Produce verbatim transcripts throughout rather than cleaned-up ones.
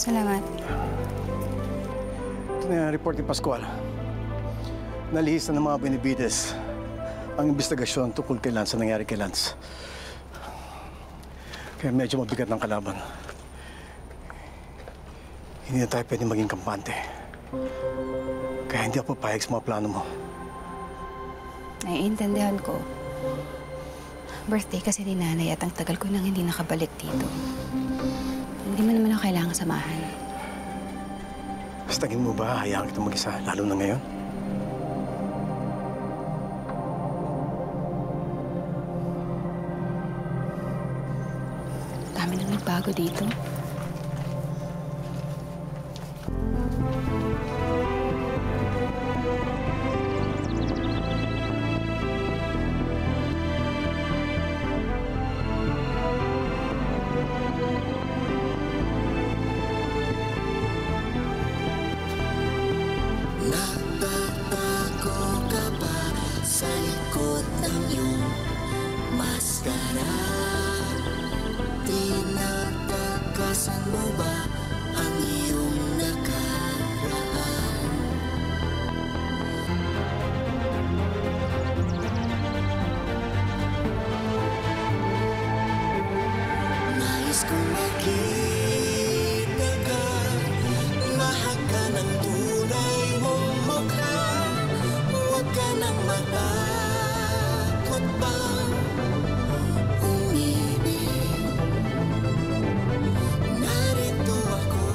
Salamat. Ito na yung report ni Pascual. Nalihis na ng mga Benavides ang investigasyon tungkol kay Lance sa nangyari kay Lance. Kaya medyo mabigat ng kalaban. Hindi na tayo pwede maging kampante. Kaya hindi ako papayag sa mga plano mo. Naiintindihan ko. Birthday kasi ni Nanay at ang tagal ko nang hindi nakabalik dito. Hindi mo naman ako kailangan samahan. Mas tingin mo ba hayaan kita mag-isa, lalo na ngayon? Dami nang nagbago dito. Napapako ka ba sa likod ng iyong maskara? Tinatakasan mo ba ang iyong nakaraan? Nais kong makita ka, mahal ka ng tunay mong mukha. Huwag ka nang matakot pang umibig. Narito ako.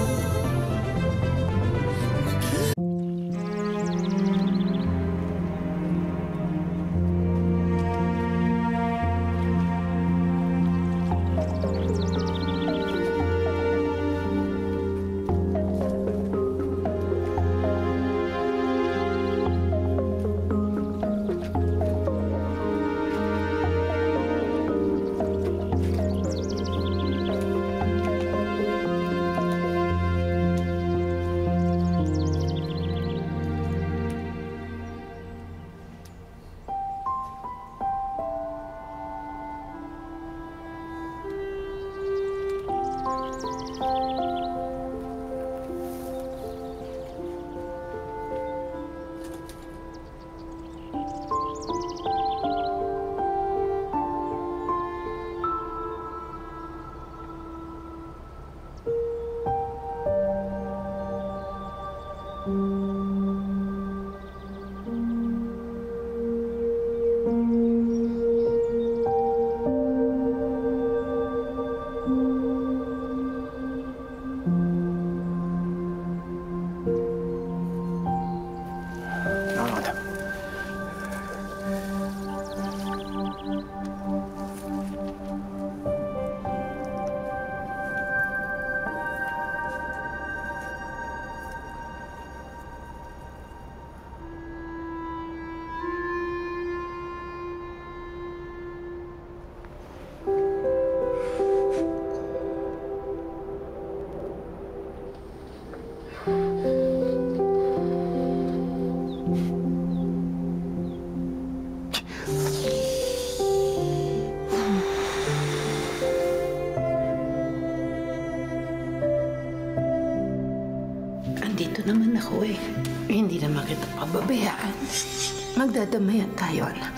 Andito naman ako eh. Hindi naman kita pababayaan. Magdadamayan tayo, anak.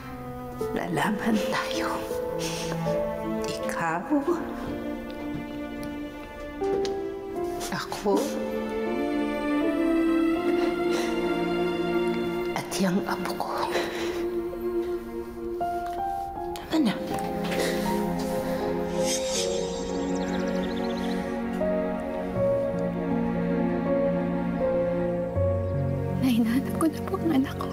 Lalaban tayo. Ikaw. Ako. At yung apo ko. Tama na. Hinahanap ko na po ang anak ko.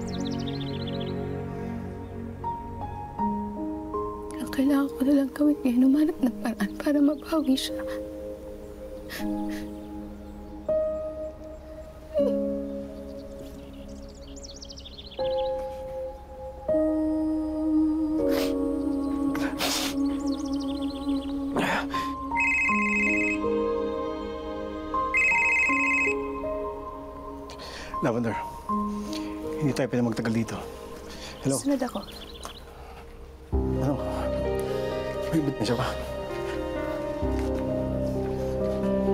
Ang kailangan ko na lang gawin ngayon, umanap ng paraan para mabawi siya. Lavender, hindi tayo pwede magtagal dito. Hello? Sunod ako. Ano? May ebidensya ba?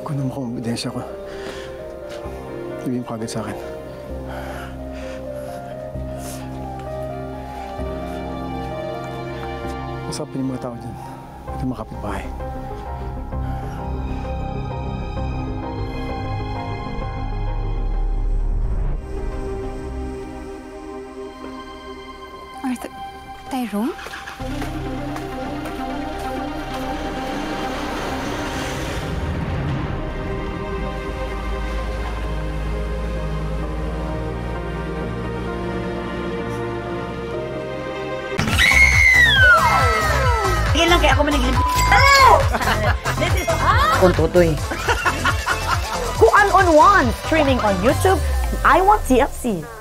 Kung naman kung ebidensya ko, sabihin mo kagad sa akin. Masapin yung mga tao dyan. Ito yung mga kapitbahay. Arthur... Tyrone? Tingin lang kaya ako manigilip. This is... Kung tutoy. Kuan on One, streaming on YouTube and I Want T F C.